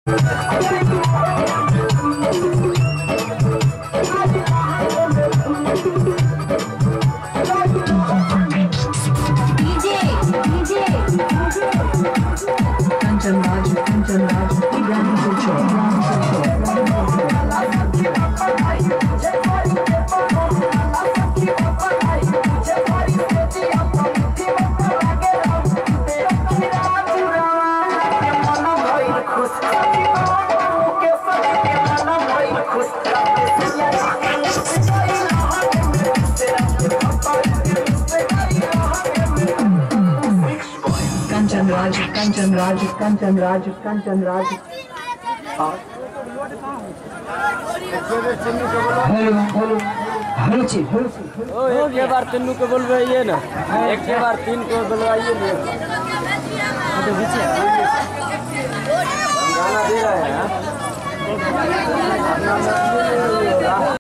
Kanchan Raj hello जी एक बार तीनों को बोलवाइए ना, एक बार तीन को बोलवाइए। गाना दे रहा है।